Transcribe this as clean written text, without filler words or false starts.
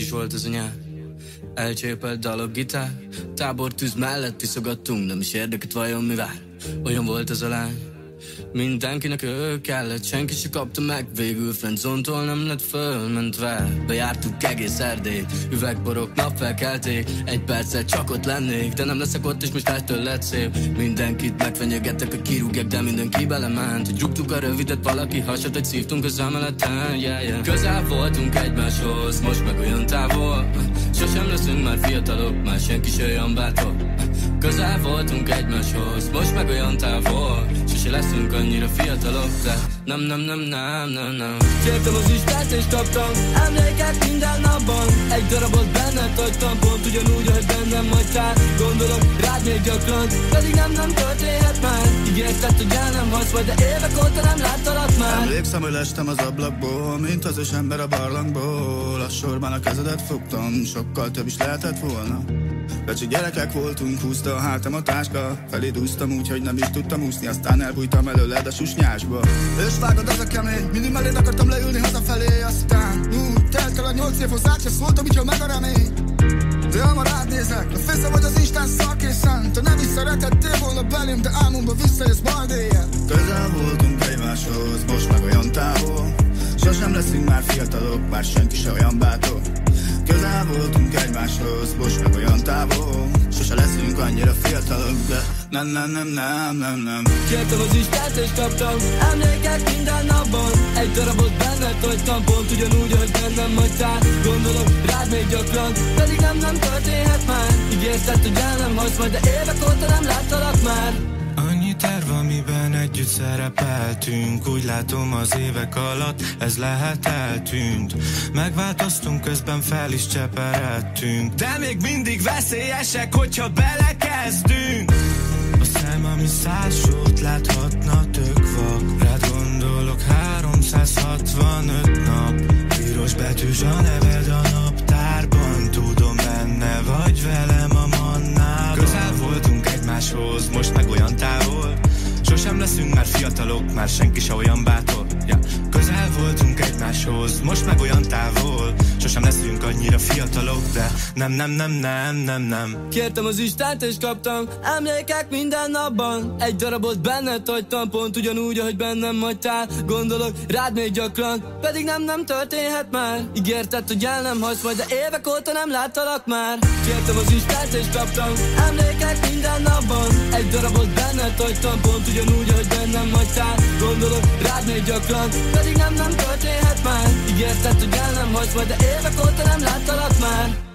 is volt az a nyár. Elcsépelt dalok, gitár, tábortűz mellett iszogattunk, nem is érdeket vajon mi vár. Olyan volt az a lány, mindenkinek ő kellett, senki se kapta meg. Végül friendzontól nem lett fölmentve. Bejártuk egész Erdélyt, üvegborok, napfelkelték. Egy perccel csak ott lennék, de nem leszek ott, és most ettől lett szép. Mindenkit megfenyegettek, hogy kirúgják, de mindenki belement. Hogy rúgtuk a rövidet, valaki hasat, hogy szívtunk az emeleten, yeah, yeah. Közel voltunk egymáshoz, most meg olyan távol. Sosem leszünk már fiatalok, már senki se olyan bátor. Közel voltunk egymáshoz, most meg olyan távol. Sose leszünk annyira fiatalok, de nem. Kértem az Istent és kaptam emlékek minden napban. Egy darabot benned hagytam, pont ugyanúgy, ahogy bennem hagytál. Gondolok rád még gyakran, pedig nem történhet már. Ígérted, hogy el nem hagysz majd, de évek óta nem láttalak már. Emlékszem, hogy lestem az ablakból, mint az ember a barlangból. A sorban a kezedet fogtam, sokkal több is lehetett volna. Becsi gyerekek voltunk, húzta a hátam a táska. Feléd úsztam úgy, hogy nem is tudtam úszni, aztán elbújtam előled a susnyásba. És vágod az a kemény, mindig melléd akartam leülni hazafelé. Aztán telt el a 8 év, hozzá se szóltam, úgyhogy meg a remény. De ha ma rád nézek, a fésza vagy az Isten szarkészen. Te nem is szeretettél volna belém, de álmomba visszajössz majd éjjel. Közel voltunk egymáshoz, most meg olyan távol. Sosem leszünk már fiatalok, már senki se olyan bátor. Közel voltunk egymáshoz, most meg olyan távol. Sose leszünk annyira fiatalok, de nem. Kértem az Istent és kaptam emlékek minden napban. Egy darabot benned hagytam, pont ugyanúgy, ahogy bennem hagytál. Gondolok rád még gyakran, pedig nem történhet már. Ígérted, hogy el nem hagysz majd, de évek óta nem láttalak már. Annyi terv, amiben együtt szerepeltünk. Úgy látom az évek alatt ez lehet eltűnt. Megváltoztunk, közben fel is cseperedtünk. De még mindig veszélyesek, hogyha belekezdünk. A szem, ami 100 sót láthatna, tök vak. Rád gondolok 365 nap. Piros betűs a neved a naptárban. Tudom, benne vagy velem a mannában. Közel voltunk egymáshoz, most meg olyan távol. Sosem leszünk már fiatalok, már senki se olyan bátor, yeah. Közel voltunk egymáshoz, most meg olyan távol. Sosem leszünk annyira fiatalok, de nem. Kértem az Istent és kaptam emlékek minden napban. Egy darabot benned hagytam, pont ugyanúgy, ahogy bennem hagytál. Gondolok rád még gyakran, pedig nem történhet már. Ígérted, hogy el nem hagysz majd, de évek óta nem láttalak már. Kértem az Istent és kaptam emlékek minden napban. Egy darabot benned hagytam, pont ugyanúgy, ahogy bennem hagytál. Gondolok rád még gyakran, pedig nem történhet már. Ígérted, hogy el nem hagysz majd, de évek óta nem láttalak már.